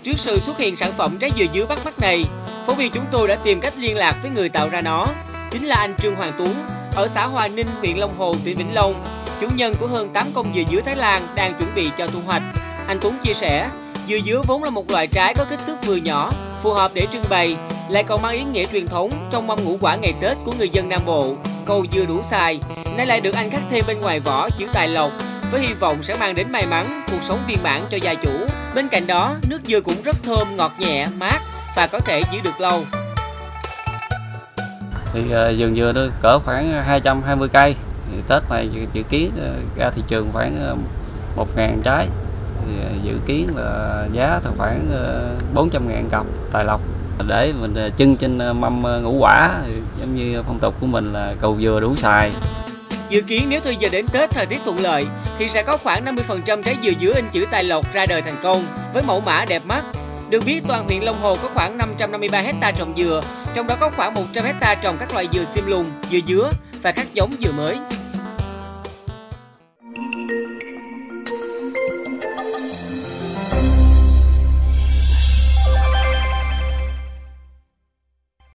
Trước sự xuất hiện sản phẩm trái dừa dứa bắt mắt này, phóng viên chúng tôi đã tìm cách liên lạc với người tạo ra nó, chính là anh Trương Hoàng Tuấn ở xã Hòa Ninh, huyện Long Hồ, tỉnh Vĩnh Long, chủ nhân của hơn 8 công dừa dứa Thái Lan đang chuẩn bị cho thu hoạch. Anh Tuấn chia sẻ, dừa dứa vốn là một loại trái có kích thước vừa nhỏ, phù hợp để trưng bày, lại còn mang ý nghĩa truyền thống trong mâm ngũ quả ngày Tết của người dân Nam Bộ. Cầu dừa đủ xài, nay lại được anh khắc thêm bên ngoài vỏ chữ tài lộc, với hy vọng sẽ mang đến may mắn, cuộc sống viên mãn cho gia chủ. Bên cạnh đó, nước dừa cũng rất thơm, ngọt nhẹ, mát và có thể giữ được lâu. Thì vườn dừa nó cỡ khoảng 220 cây. Thì Tết này dự kiến ra thị trường khoảng 1.000 trái. Thì dự kiến là giá thì khoảng 400.000 cặp tài lộc. Để mình trưng trên mâm ngũ quả, giống như phong tục của mình là cầu dừa đủ xài. Dự kiến nếu thời giờ đến Tết thời tiết thuận lợi thì sẽ có khoảng 50% trái dừa dứa in chữ tài lộc ra đời thành công với mẫu mã đẹp mắt. Được biết, toàn huyện Long Hồ có khoảng 553 hectare trồng dừa, trong đó có khoảng 100 hectare trồng các loại dừa xiêm lùng, dừa dứa và các giống dừa mới.